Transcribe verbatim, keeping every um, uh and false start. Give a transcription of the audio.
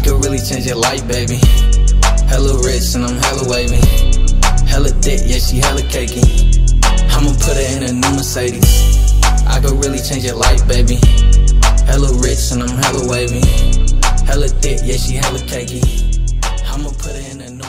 could really change your life, baby. Hella rich and I'm hella wavy. Hella thick, yeah, she hella cakey. I'ma put her in a new Mercedes. I could really change your life, baby. Hella rich and I'm hella wavy. Hella thick, yeah, she hella cakey. I'ma put her in a new